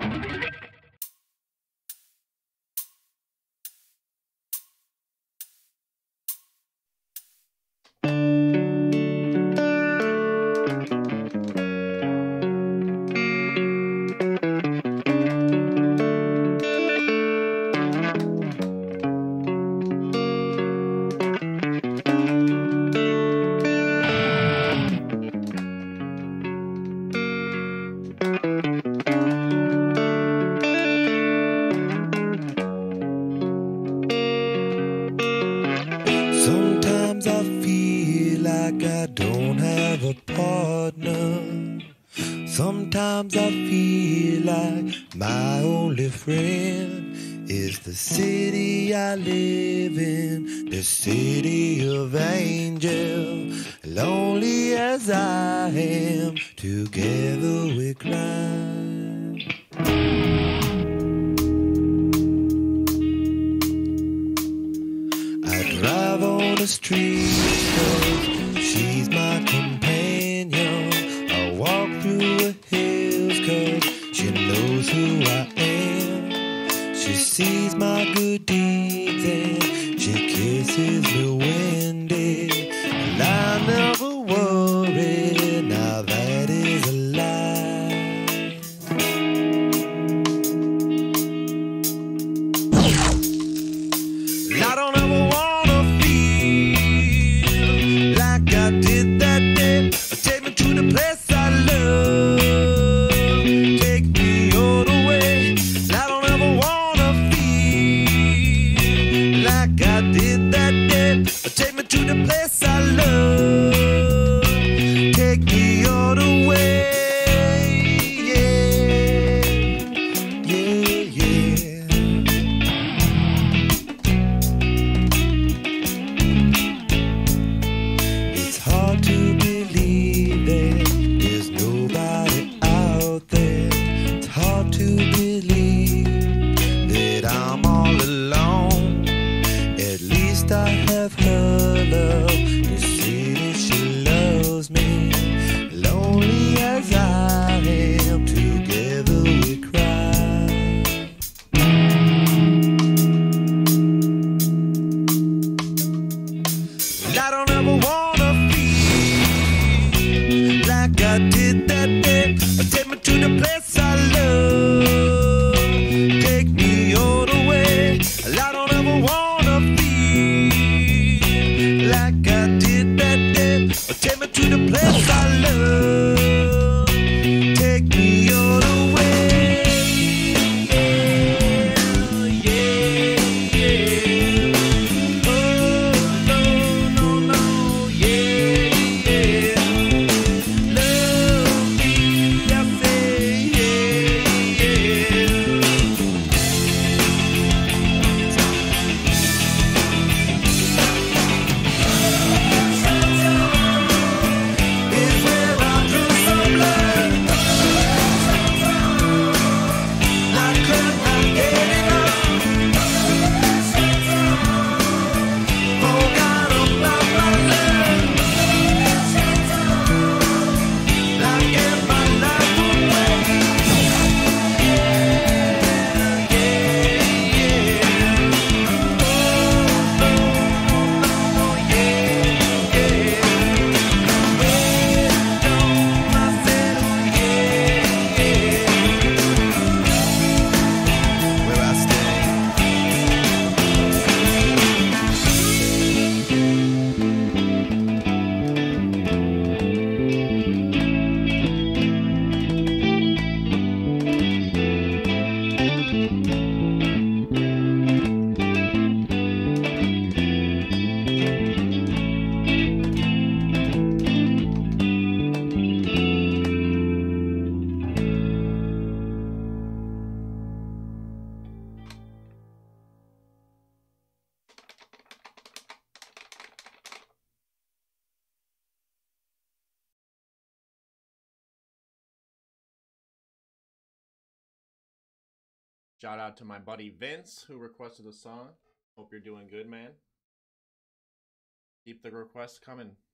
Sometimes I feel like I don't have a partner. Sometimes I feel like my only friend is the city I live in, the city of angels. Lonely as I am, together we climb. I drive on the street 'cause she's my companion. I walk through the hills 'cause she knows who I am. She sees my good deeds and she kisses me windy. And I never worry, now that is a lie. I don't ever wanna feel like I did that day. Take me to the place I love. Take me all the way. I don't ever wanna feel like I did that day. Take me to the place I love. Take me all the way. Yeah, yeah, yeah. It's hard to believe that there's nobody out there. It's hard to believe that I'm all alone. At least I have her love to see that she loves me. Lonely as I am, together we cry. I don't ever wanna feel like I did that day. Take me to the place I love. Take me all the way. I don't ever wanna feel like I did that day. Take me to the place I love. Take me all the way. Yeah, yeah. Oh, no, no, no. Yeah, yeah. Love me, I say, yeah, yeah. Is where I drew some blood. I could not get enough. Forgot about my love. I gave my life away. Yeah, yeah. Oh, no, no, yeah, yeah. I said, yeah, yeah. Where I stay. Shout out to my buddy Vince who requested the song. Hope you're doing good, man. Keep the requests coming.